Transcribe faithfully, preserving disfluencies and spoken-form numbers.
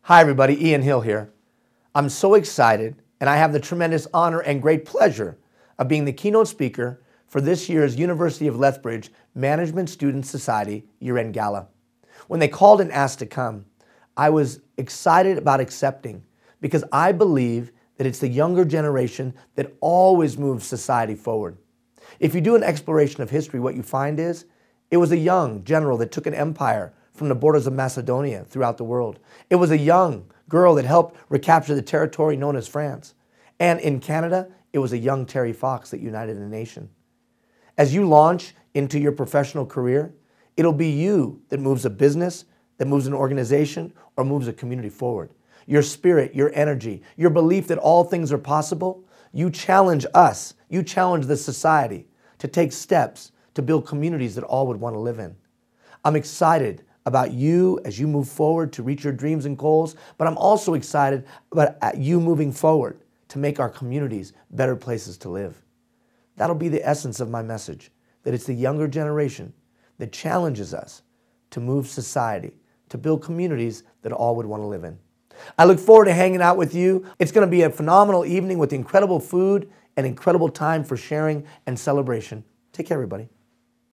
Hi everybody, Ian Hill here. I'm so excited and I have the tremendous honor and great pleasure of being the keynote speaker for this year's University of Lethbridge Management Student Society year-end gala. When they called and asked to come, I was excited about accepting because I believe that it's the younger generation that always moves society forward. If you do an exploration of history, what you find is it was a young general that took an empire from the borders of Macedonia throughout the world. It was a young girl that helped recapture the territory known as France. And in Canada, it was a young Terry Fox that united a nation. As you launch into your professional career, it'll be you that moves a business, that moves an organization, or moves a community forward. Your spirit, your energy, your belief that all things are possible, you challenge us, you challenge the society to take steps to build communities that all would want to live in. I'm excited about you as you move forward to reach your dreams and goals, but I'm also excited about you moving forward to make our communities better places to live. That'll be the essence of my message, that it's the younger generation that challenges us to move society, to build communities that all would want to live in. I look forward to hanging out with you. It's going to be a phenomenal evening with incredible food and incredible time for sharing and celebration. Take care, everybody.